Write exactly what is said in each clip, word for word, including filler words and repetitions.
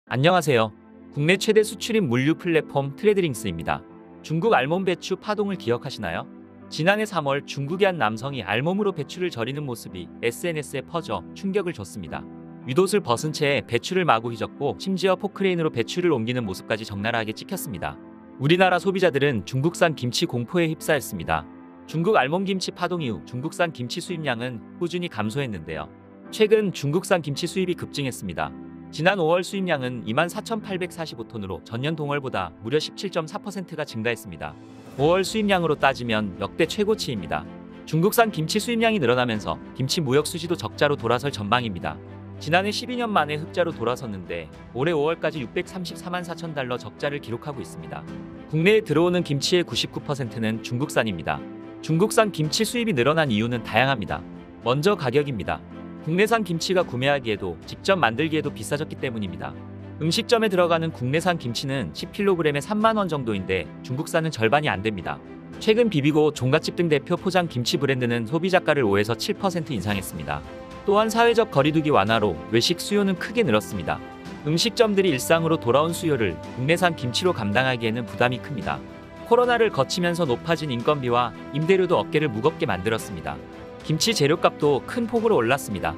안녕하세요. 국내 최대 수출입 물류 플랫폼 트레드링스입니다. 중국 알몸 배추 파동을 기억하시나요? 지난해 삼월 중국의 한 남성이 알몸으로 배추를 절이는 모습이 에스엔에스에 퍼져 충격을 줬습니다. 윗옷을 벗은 채 배추를 마구 휘젓고 심지어 포크레인으로 배추를 옮기는 모습까지 적나라하게 찍혔습니다. 우리나라 소비자들은 중국산 김치 공포에 휩싸였습니다. 중국 알몸 김치 파동 이후 중국산 김치 수입량은 꾸준히 감소했는데요. 최근 중국산 김치 수입이 급증했습니다. 지난 오월 수입량은 이만 사천팔백사십오 톤으로 전년 동월보다 무려 십칠 점 사 퍼센트가 증가했습니다. 오월 수입량으로 따지면 역대 최고치입니다. 중국산 김치 수입량이 늘어나면서 김치 무역 수지도 적자로 돌아설 전망입니다. 지난해 십이 년 만에 흑자로 돌아섰는데 올해 오월까지 육백삼십사만 사천 달러 적자를 기록하고 있습니다. 국내에 들어오는 김치의 구십구 퍼센트는 중국산입니다. 중국산 김치 수입이 늘어난 이유는 다양합니다. 먼저 가격입니다. 국내산 김치가 구매하기에도 직접 만들기에도 비싸졌기 때문입니다. 음식점에 들어가는 국내산 김치는 십 킬로그램에 삼만 원 정도인데 중국산은 절반이 안 됩니다. 최근 비비고 종갓집 등 대표 포장 김치 브랜드는 소비자가를 오에서 칠 퍼센트 인상했습니다. 또한 사회적 거리두기 완화로 외식 수요는 크게 늘었습니다. 음식점들이 일상으로 돌아온 수요를 국내산 김치로 감당하기에는 부담이 큽니다. 코로나를 거치면서 높아진 인건비와 임대료도 어깨를 무겁게 만들었습니다. 김치 재료값도 큰 폭으로 올랐습니다.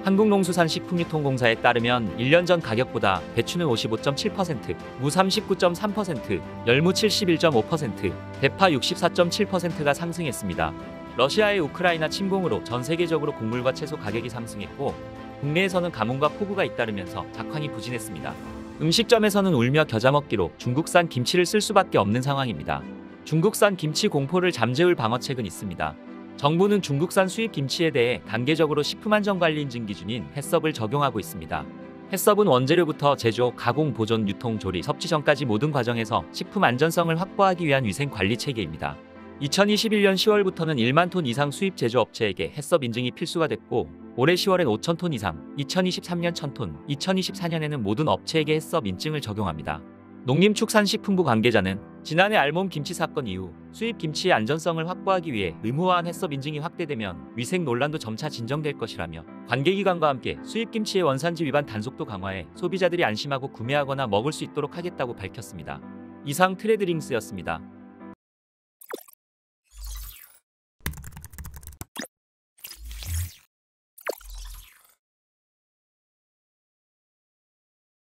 한국농수산식품유통공사에 따르면 일 년 전 가격보다 배추는 오십오 점 칠 퍼센트, 무 삼십구 점 삼 퍼센트, 열무 칠십일 점 오 퍼센트, 대파 육십사 점 칠 퍼센트가 상승했습니다. 러시아의 우크라이나 침공으로 전 세계적으로 곡물과 채소 가격이 상승했고 국내에서는 가뭄과 폭우가 잇따르면서 작황이 부진했습니다. 음식점에서는 울며 겨자 먹기로 중국산 김치를 쓸 수밖에 없는 상황입니다. 중국산 김치 공포를 잠재울 방어책은 있습니다. 정부는 중국산 수입 김치에 대해 단계적으로 식품안전관리 인증 기준인 해썹을 적용하고 있습니다. 해썹은 원재료부터 제조, 가공, 보존, 유통, 조리, 섭취 전까지 모든 과정에서 식품 안전성을 확보하기 위한 위생관리 체계입니다. 이천이십일 년 시월부터는 일만 톤 이상 수입 제조업체에게 해썹 인증이 필수가 됐고 올해 시월엔 오천 톤 이상, 이천이십삼 년 천 톤, 이천이십사 년에는 모든 업체에게 해썹 인증을 적용합니다. 농림축산식품부 관계자는 지난해 알몸 김치 사건 이후 수입 김치의 안전성을 확보하기 위해 의무화한 해썹 인증이 확대되면 위생 논란도 점차 진정될 것이라며 관계기관과 함께 수입 김치의 원산지 위반 단속도 강화해 소비자들이 안심하고 구매하거나 먹을 수 있도록 하겠다고 밝혔습니다. 이상 트레드링스였습니다.